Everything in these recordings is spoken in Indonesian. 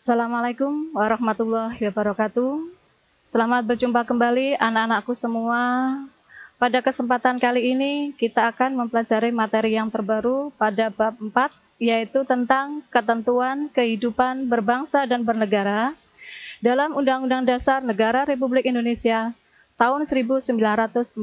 Assalamualaikum warahmatullahi wabarakatuh. Selamat berjumpa kembali anak-anakku semua. Pada kesempatan kali ini kita akan mempelajari materi yang terbaru pada bab 4, yaitu tentang ketentuan kehidupan berbangsa dan bernegara dalam Undang-Undang Dasar Negara Republik Indonesia tahun 1945.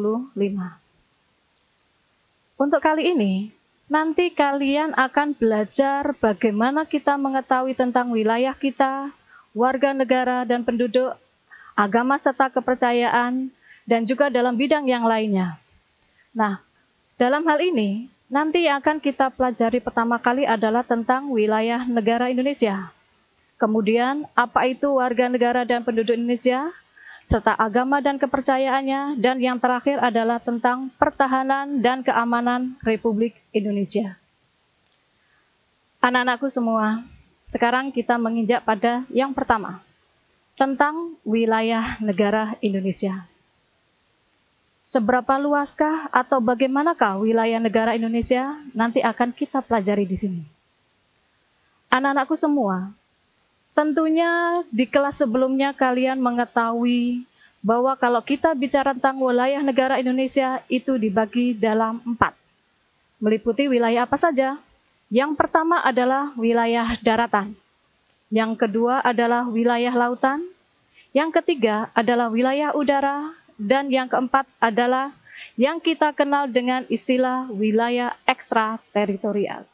Untuk kali ini, nanti kalian akan belajar bagaimana kita mengetahui tentang wilayah kita, warga negara dan penduduk, agama serta kepercayaan, dan juga dalam bidang yang lainnya. Nah, dalam hal ini, nanti yang akan kita pelajari pertama kali adalah tentang wilayah negara Indonesia. Kemudian, apa itu warga negara dan penduduk Indonesia, serta agama dan kepercayaannya, dan yang terakhir adalah tentang pertahanan dan keamanan Republik Indonesia. Anak-anakku semua, sekarang kita menginjak pada yang pertama, tentang wilayah negara Indonesia. Seberapa luaskah atau bagaimanakah wilayah negara Indonesia? Nanti akan kita pelajari di sini. Anak-anakku semua, tentunya di kelas sebelumnya kalian mengetahui bahwa kalau kita bicara tentang wilayah negara Indonesia itu dibagi dalam 4. Meliputi wilayah apa saja? Yang pertama adalah wilayah daratan. Yang kedua adalah wilayah lautan. Yang ketiga adalah wilayah udara. Dan yang keempat adalah yang kita kenal dengan istilah wilayah ekstrateritorial.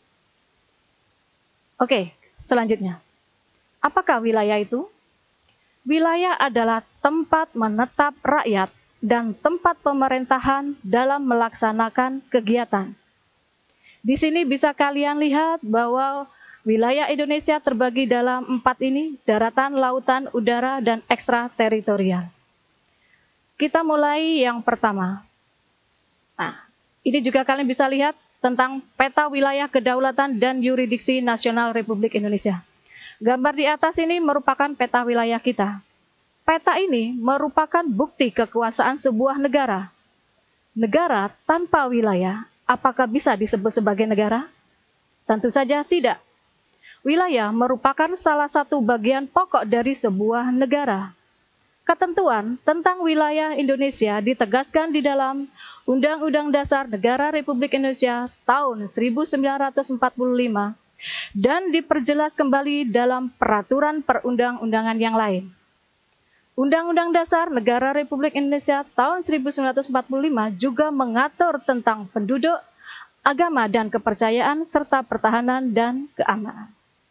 Oke, selanjutnya. Apakah wilayah itu? Wilayah adalah tempat menetap rakyat dan tempat pemerintahan dalam melaksanakan kegiatan. Di sini bisa kalian lihat bahwa wilayah Indonesia terbagi dalam 4 ini, daratan, lautan, udara, dan ekstrateritorial. Kita mulai yang pertama. Nah, ini juga kalian bisa lihat tentang peta wilayah kedaulatan dan yurisdiksi nasional Republik Indonesia. Gambar di atas ini merupakan peta wilayah kita. Peta ini merupakan bukti kekuasaan sebuah negara. Negara tanpa wilayah, apakah bisa disebut sebagai negara? Tentu saja tidak. Wilayah merupakan salah satu bagian pokok dari sebuah negara. Ketentuan tentang wilayah Indonesia ditegaskan di dalam Undang-Undang Dasar Negara Republik Indonesia tahun 1945 dan diperjelas kembali dalam peraturan perundang-undangan yang lain. Undang-Undang Dasar Negara Republik Indonesia tahun 1945 juga mengatur tentang penduduk, agama dan kepercayaan, serta pertahanan dan keamanan.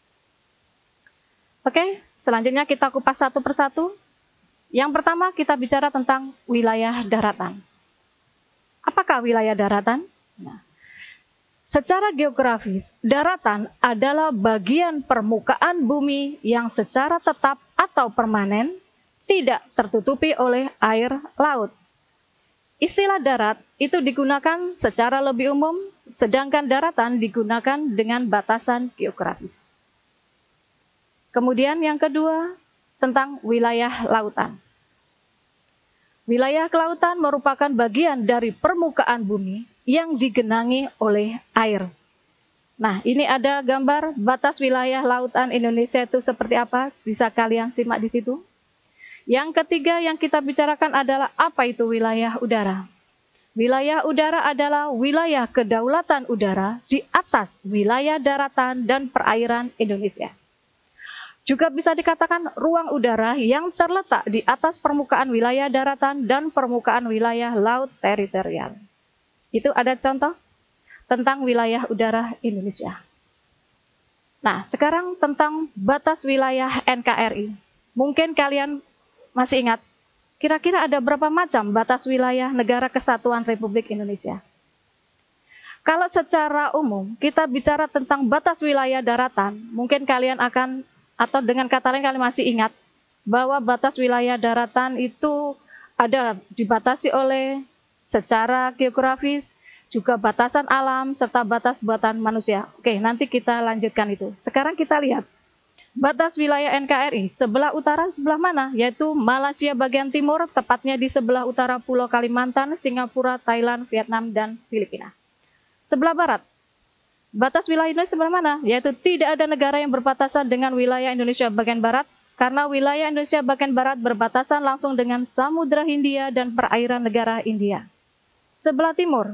Oke, selanjutnya kita kupas satu persatu. Yang pertama kita bicara tentang wilayah daratan. Apakah wilayah daratan? Nah, secara geografis, daratan adalah bagian permukaan bumi yang secara tetap atau permanen tidak tertutupi oleh air laut. Istilah darat itu digunakan secara lebih umum, sedangkan daratan digunakan dengan batasan geografis. Kemudian yang kedua, tentang wilayah lautan. Wilayah kelautan merupakan bagian dari permukaan bumi yang digenangi oleh air. Nah, ini ada gambar batas wilayah lautan Indonesia itu seperti apa, bisa kalian simak di situ. Yang ketiga yang kita bicarakan adalah apa itu wilayah udara. Wilayah udara adalah wilayah kedaulatan udara di atas wilayah daratan dan perairan Indonesia. Juga bisa dikatakan ruang udara yang terletak di atas permukaan wilayah daratan dan permukaan wilayah laut teritorial. Itu ada contoh tentang wilayah udara Indonesia. Nah, sekarang tentang batas wilayah NKRI. Mungkin kalian masih ingat, kira-kira ada berapa macam batas wilayah Negara Kesatuan Republik Indonesia? Kalau secara umum kita bicara tentang batas wilayah daratan, mungkin kalian akan, atau dengan kata lain kalian masih ingat, bahwa batas wilayah daratan itu ada dibatasi oleh secara geografis, juga batasan alam, serta batas buatan manusia. Oke, nanti kita lanjutkan itu. Sekarang kita lihat batas wilayah NKRI, sebelah utara sebelah mana? Yaitu Malaysia bagian timur, tepatnya di sebelah utara Pulau Kalimantan, Singapura, Thailand, Vietnam, dan Filipina. Sebelah barat, Batas wilayah Indonesia sebelah mana? Yaitu tidak ada negara yang berbatasan dengan wilayah Indonesia bagian barat, karena wilayah Indonesia bagian barat berbatasan langsung dengan Samudra Hindia dan perairan negara India. Sebelah timur,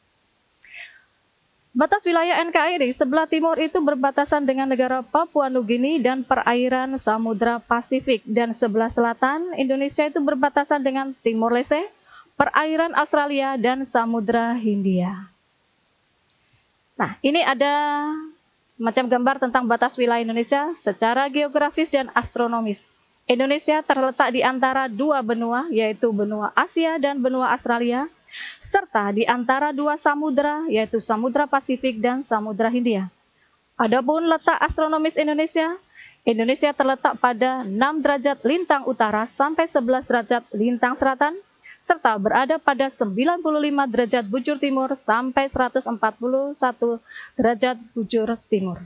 batas wilayah NKRI sebelah timur itu berbatasan dengan negara Papua Nugini dan perairan Samudra Pasifik, dan sebelah selatan Indonesia itu berbatasan dengan Timor Leste, perairan Australia, dan Samudra Hindia. Nah, ini ada macam gambar tentang batas wilayah Indonesia secara geografis dan astronomis. Indonesia terletak di antara dua benua, yaitu benua Asia dan benua Australia, serta di antara dua samudra, yaitu Samudra Pasifik dan Samudra Hindia. Adapun letak astronomis Indonesia, Indonesia terletak pada 6 derajat lintang utara sampai 11 derajat lintang selatan, serta berada pada 95 derajat bujur timur sampai 141 derajat bujur timur.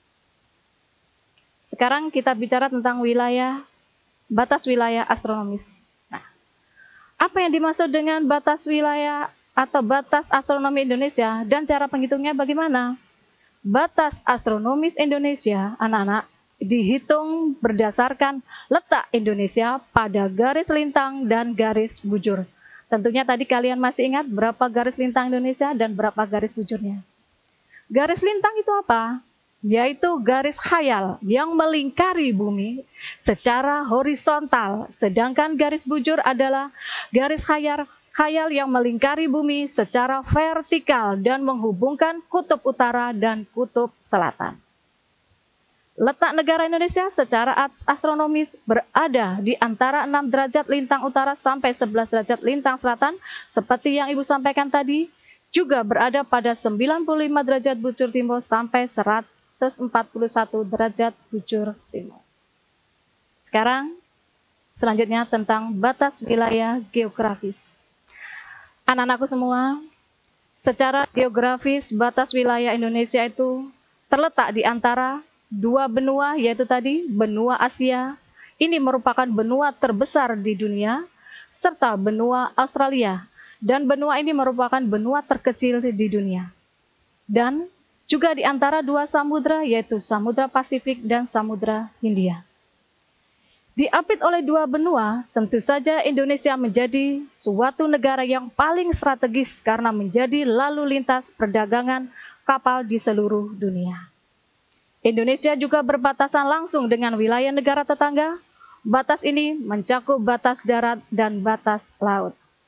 Sekarang kita bicara tentang batas wilayah astronomis. Nah, apa yang dimaksud dengan batas wilayah atau batas astronomi Indonesia dan cara penghitungnya bagaimana? Batas astronomis Indonesia, anak-anak, dihitung berdasarkan letak Indonesia pada garis lintang dan garis bujur. Tentunya tadi kalian masih ingat berapa garis lintang Indonesia dan berapa garis bujurnya. Garis lintang itu apa? Yaitu garis khayal yang melingkari bumi secara horizontal, sedangkan garis bujur adalah garis khayal yang melingkari bumi secara vertikal dan menghubungkan kutub utara dan kutub selatan. Letak negara Indonesia secara astronomis berada di antara 6 derajat lintang utara sampai 11 derajat lintang selatan, seperti yang Ibu sampaikan tadi, juga berada pada 95 derajat bujur timur sampai 141 derajat bujur timur. Sekarang, selanjutnya tentang batas wilayah geografis. Anak-anakku semua, secara geografis batas wilayah Indonesia itu terletak di antara dua benua, yaitu tadi benua Asia, ini merupakan benua terbesar di dunia, serta benua Australia, dan benua ini merupakan benua terkecil di dunia. Dan juga di antara dua samudra, yaitu Samudra Pasifik dan Samudra Hindia. Diapit oleh dua benua, tentu saja Indonesia menjadi suatu negara yang paling strategis karena menjadi lalu lintas perdagangan kapal di seluruh dunia. Indonesia juga berbatasan langsung dengan wilayah negara tetangga. Batas ini mencakup batas darat dan batas laut.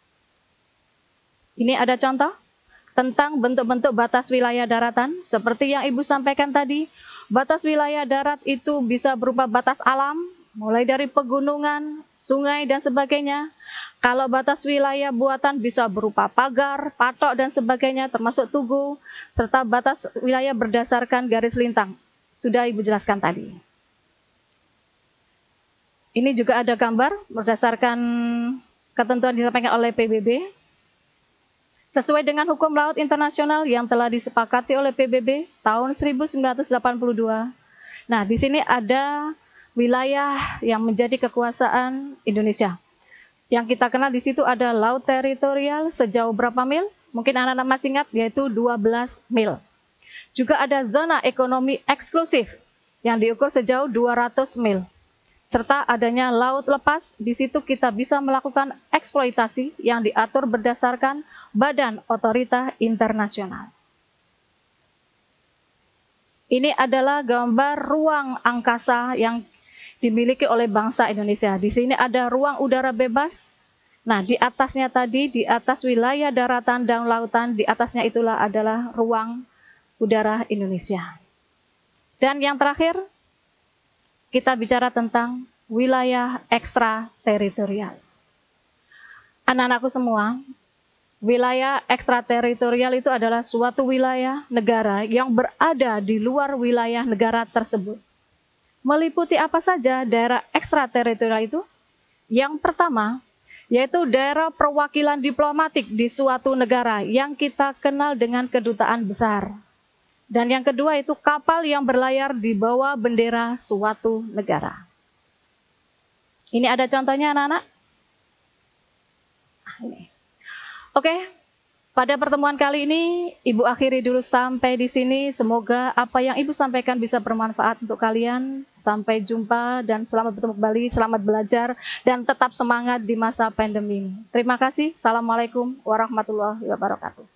Ini ada contoh tentang bentuk-bentuk batas wilayah daratan. Seperti yang Ibu sampaikan tadi, batas wilayah darat itu bisa berupa batas alam, mulai dari pegunungan, sungai, dan sebagainya. Kalau batas wilayah buatan bisa berupa pagar, patok, dan sebagainya, termasuk tugu, serta batas wilayah berdasarkan garis lintang. Sudah Ibu jelaskan tadi. Ini juga ada gambar berdasarkan ketentuan disampaikan oleh PBB. Sesuai dengan hukum laut internasional yang telah disepakati oleh PBB tahun 1982. Nah, di sini ada wilayah yang menjadi kekuasaan Indonesia. Yang kita kenal di situ ada laut teritorial sejauh berapa mil? Mungkin anak-anak masih ingat, yaitu 12 mil. Juga ada zona ekonomi eksklusif yang diukur sejauh 200 mil. Serta adanya laut lepas, di situ kita bisa melakukan eksploitasi yang diatur berdasarkan Badan Otorita Internasional. Ini adalah gambar ruang angkasa yang dimiliki oleh bangsa Indonesia. Di sini ada ruang udara bebas. Nah, di atasnya tadi, di atas wilayah daratan dan lautan, di atasnya itulah adalah ruang udara Indonesia. Dan yang terakhir, kita bicara tentang wilayah ekstrateritorial. Anak-anakku semua, wilayah ekstrateritorial itu adalah suatu wilayah negara yang berada di luar wilayah negara tersebut. Meliputi apa saja daerah ekstrateritorial itu? Yang pertama, yaitu daerah perwakilan diplomatik di suatu negara yang kita kenal dengan kedutaan besar. Dan yang kedua itu kapal yang berlayar di bawah bendera suatu negara. Ini ada contohnya anak-anak. Oke, Pada pertemuan kali ini, Ibu akhiri dulu sampai di sini. Semoga apa yang Ibu sampaikan bisa bermanfaat untuk kalian. Sampai jumpa dan selamat bertemu kembali, selamat belajar, dan tetap semangat di masa pandemi ini. Terima kasih. Assalamualaikum warahmatullahi wabarakatuh.